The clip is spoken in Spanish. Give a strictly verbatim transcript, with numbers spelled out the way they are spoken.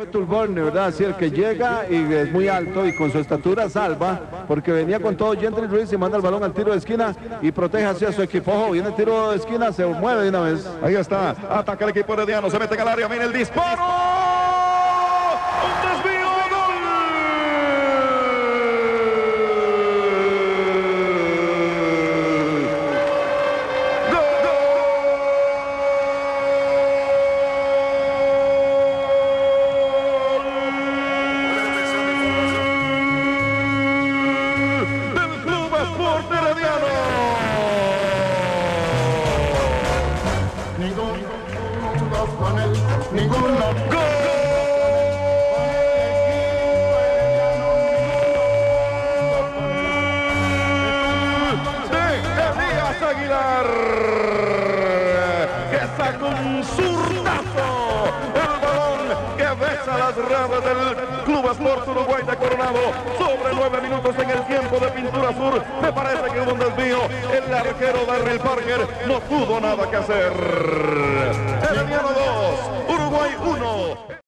Tulborne, ¿verdad? Así el que llega y es muy alto y con su estatura salva, porque venía con todo Gentry Ruiz y manda el balón al tiro de esquina y protege hacia su equipo. Ojo, viene el tiro de esquina, se mueve de una vez. Ahí está, ataca el equipo herediano, se mete en el área, viene el disparo. ¡Un desvío! Sport Herediano. Ninguno con él, ninguno. ¡Gol! De Elías Aguilar, que saca un zurdazo. El balón que besa las redes del Club Sport Uruguay de Coronado. Sobre nueve minutos en el tiempo de Pintura Sur. Me parece que hubo un desvío. El arquero Darryl Parker no tuvo nada que hacer. Herediano dos, Uruguay uno.